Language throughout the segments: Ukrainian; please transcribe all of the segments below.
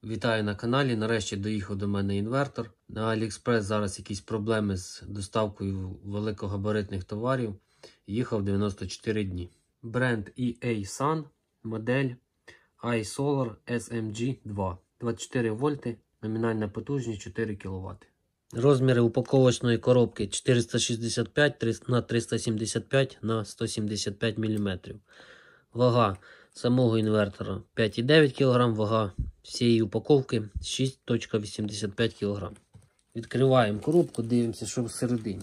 Вітаю на каналі. Нарешті доїхав до мене інвертор. На AliExpress зараз якісь проблеми з доставкою великогабаритних товарів. Їхав 94 дні. Бренд EA Sun, модель iSolar SMG2. 24 вольти, номінальна потужність 4 кВт. Розміри упаковочної коробки 465 на 375 на 175 мм. Вага самого інвертора 5,9 кг, вага всієї упаковки 6,85 кг. Відкриваємо коробку, дивимося, що всередині.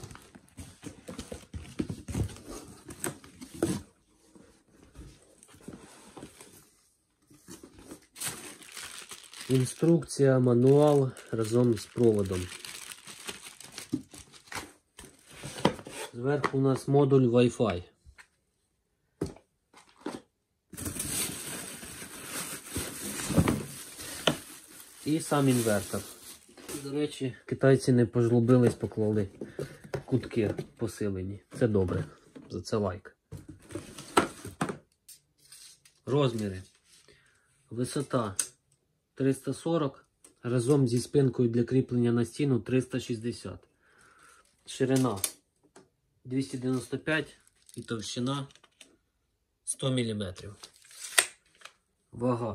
Інструкція, мануал разом з проводом. Зверху у нас модуль Wi-Fi. І сам інвертор. До речі, китайці не пожлобились, поклали кутки посилені. Це добре. За це лайк. Розміри. Висота 340. Разом зі спинкою для кріплення на стіну 360. Ширина 295 і товщина 100 мм. Вага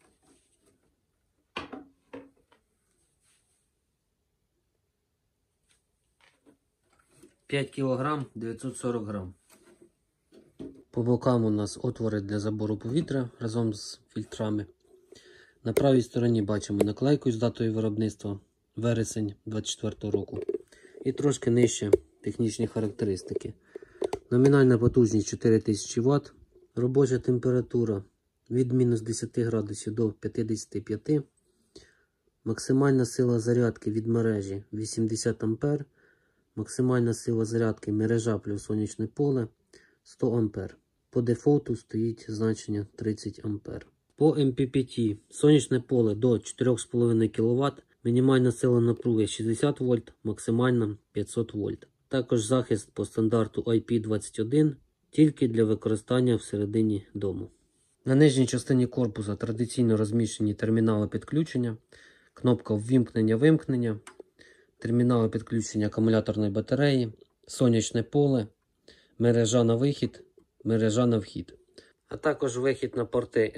5 кг 940 г. По бокам у нас отвори для забору повітря разом з фільтрами. На правій стороні бачимо наклейку з датою виробництва вересень 2024 року. І трошки нижче технічні характеристики. Номінальна потужність 4000 Вт. Робоча температура від мінус 10 градусів до 55. Максимальна сила зарядки від мережі 80 А. Максимальна сила зарядки мережа плюс сонячне поле 100 А. По дефолту стоїть значення 30 А. По MPPT сонячне поле до 4,5 кВт. Мінімальна сила напруги 60 вольт, максимальна 500 вольт. Також захист по стандарту IP21 тільки для використання всередині дому. На нижній частині корпуса традиційно розміщені термінали підключення, кнопка ввімкнення-вимкнення, термінали підключення акумуляторної батареї, сонячне поле, мережа на вихід, мережа на вхід. А також вихід на порти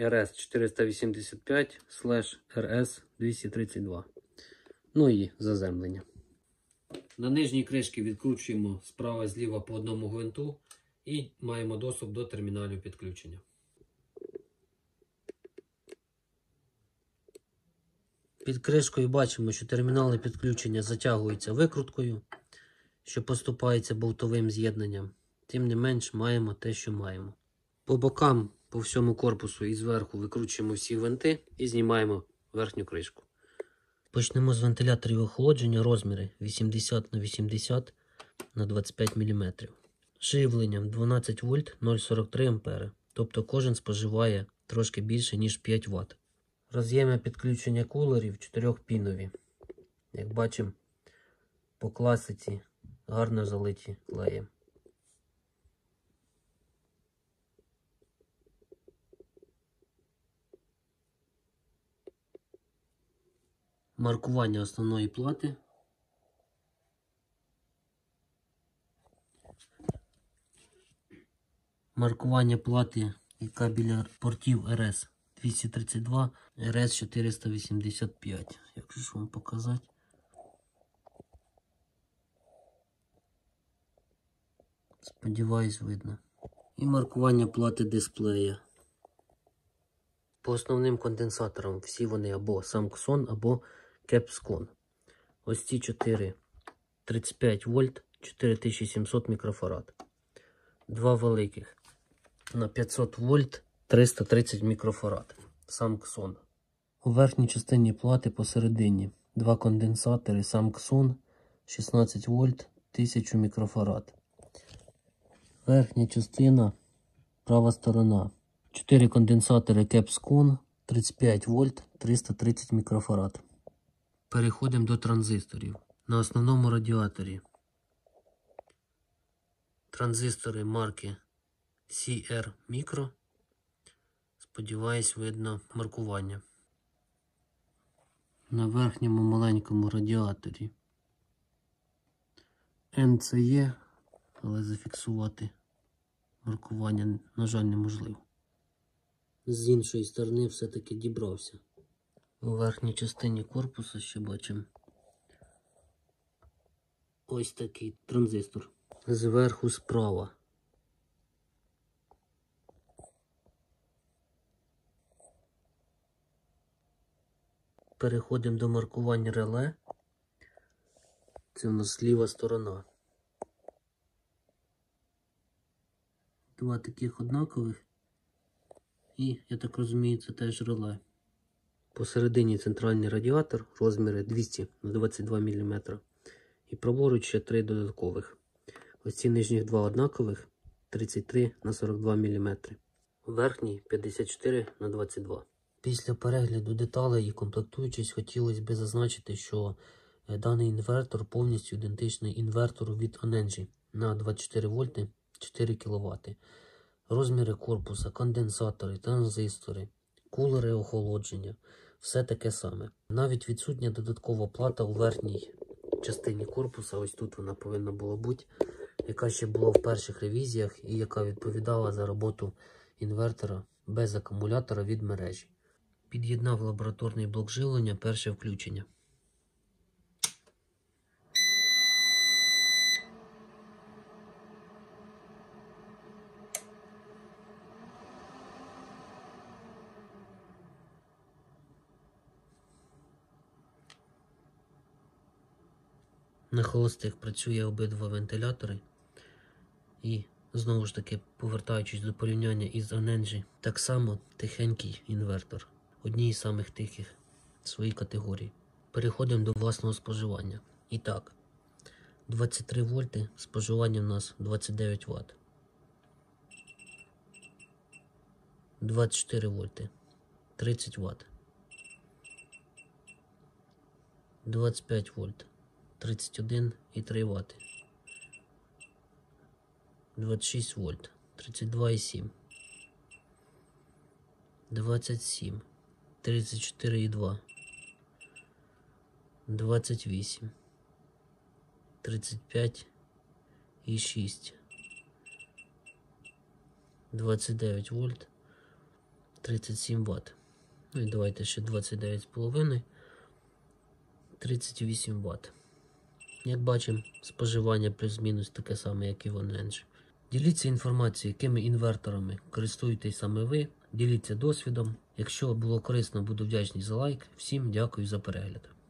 RS485/RS232. Ну і заземлення. На нижній кришці відкручуємо справа і зліва по одному гвинту і маємо доступ до терміналів підключення. Під кришкою бачимо, що термінали підключення затягуються викруткою, що поступається болтовим з'єднанням. Тим не менш маємо те, що маємо. По бокам, по всьому корпусу і зверху викручуємо всі гвинти і знімаємо верхню кришку. Почнемо з вентиляторів охолодження, розміри 80 на 80 на 25 мм. Живленням 12 вольт 0,43 А, тобто кожен споживає трошки більше, ніж 5 Вт. Роз'єми підключення кулерів 4-пінові. Як бачимо, по класиці гарно залиті клеєм. Маркування основної плати. Маркування плати, яка біля портів RS232, RS485. Як же ж вам показати? Сподіваюсь, видно. І маркування плати дисплея. По основним конденсаторам всі вони або Samsung, або Capscon. Ось ці 4 35 вольт 4700 мікрофарад. Два великих на 500 вольт 330 мікрофарад. Samsung. У верхній частині плати посередині два конденсатори Samsung 16 вольт 1000 мікрофарад. Верхня частина, права сторона. 4 конденсатори Capscon 35 вольт 330 мікрофарад. Переходимо до транзисторів. На основному радіаторі транзистори марки CR Micro. Сподіваюсь, видно маркування. на верхньому маленькому радіаторі. N це є, але зафіксувати маркування, на жаль, неможливо. З іншої сторони все-таки дібрався. У верхній частині корпуса ще бачимо ось такий транзистор. Зверху справа. Переходимо до маркування реле. Це у нас ліва сторона. Два таких однакових. І, я так розумію, це теж реле. Посередині центральний радіатор, розміри 200 на 22 мм. І праворуч ще 3 додаткових. Ось ці нижніх два однакових 33 на 42 мм. Верхній 54 на 22. Після перегляду деталей і комплектуючих хотілося б зазначити, що даний інвертор повністю ідентичний інвертору від Onenji на 24 вольти 4 кВт. Розміри корпуса, конденсатори, транзистори, кулери охолодження – все таке саме. Навіть відсутня додаткова плата у верхній частині корпуса, ось тут вона повинна була бути, яка ще була в перших ревізіях і яка відповідала за роботу інвертора без акумулятора від мережі. Під'єднав лабораторний блок живлення, перше включення. На холостих працює обидва вентилятори. І знову ж таки, повертаючись до порівняння із Onenji, так само тихенький інвертор. Одні із самих тихих в своїй категорії. Переходимо до власного споживання. І так, 23 вольти, споживання в нас 29 Вт. 24 вольти, 30 Вт. 25 вольт, 31,3 Вт. 26 вольт, 32,7. 27, 34,2. 28, 35,6. 29 вольт, 37 Вт. Ну і давайте ще 29,5, 38 Вт. Як бачимо, споживання плюс-мінус таке саме, як і в Onenji. Діліться інформацією, якими інверторами користуєтесь саме ви. Діліться досвідом. Якщо було корисно, буду вдячний за лайк. Всім дякую за перегляд.